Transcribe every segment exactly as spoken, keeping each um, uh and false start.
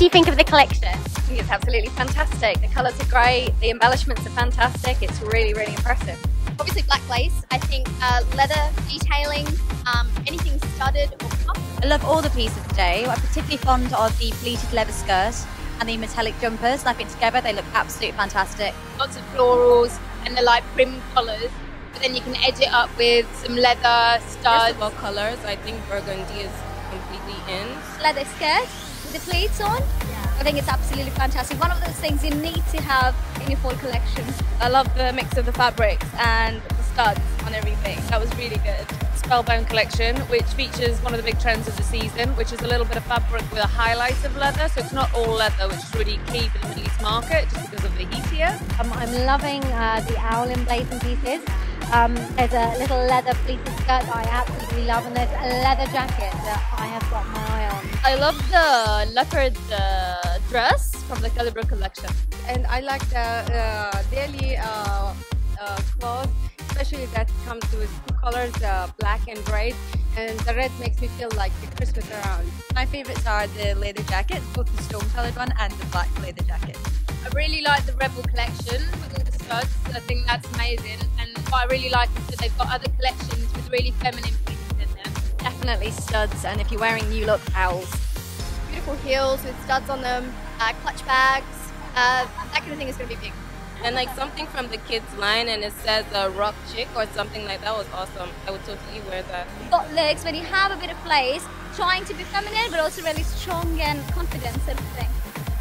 do you think of the collection? I think it's absolutely fantastic. The colours are great, the embellishments are fantastic. It's really, really impressive. Obviously black lace. I think uh, leather detailing, um, anything studded or puffed. I love all the pieces today. I'm particularly fond of the pleated leather skirt and the metallic jumpers, and I think together they look absolutely fantastic. Lots of florals and the light prim colours, but then you can edge it up with some leather, studs. First of all, colours. I think burgundy is completely in. Leather skirt with the pleats on. Yeah. I think it's absolutely fantastic. One of those things you need to have in your fall collection. I love the mix of the fabrics and the studs on everything. That was really good. Spellbound collection, which features one of the big trends of the season, which is a little bit of fabric with a highlight of leather. So it's not all leather, which is really key for the Middle East market, just because of the heat here. Um, I'm loving uh, the owl emblazoned pieces. Um, there's a little leather pleated skirt that I absolutely love, and there's a leather jacket that I have got my eye on. I love the leopard uh, dress from the Calibra collection. And I like the uh, daily uh, uh, clothes, especially that comes with two colors, uh, black and red, and the red makes me feel like the Christmas around. My favourites are the leather jacket, both the stone coloured one and the black leather jacket. I really like the Rebel collection with all the studs. I think that's amazing. And what I really like is that they've got other collections with really feminine pieces in them. Definitely studs, and if you're wearing new look, owls. Beautiful heels with studs on them, uh, clutch bags, uh, that kind of thing is going to be big. And like something from the kids line and it says a uh, rock chick or something like that was awesome. I would totally wear that. Got looks when you have a bit of place, trying to be feminine but also really strong and confident sort of thing.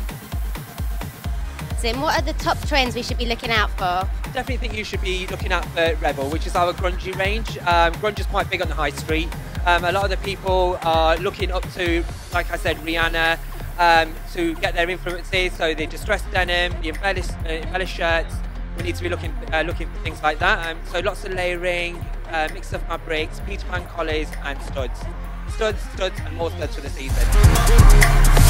Sim, what are the top trends we should be looking out for? Definitely think you should be looking at for Rebel, which is our grungy range. Um, grunge is quite big on the high street. Um, a lot of the people are looking up to, like I said, Rihanna, um, to get their influences. So the distressed denim, the embellished, uh, embellished shirts. We need to be looking uh, looking for things like that. Um, so lots of layering, uh, mix of fabrics, Peter Pan collars and studs. Studs, studs, and more studs for the season.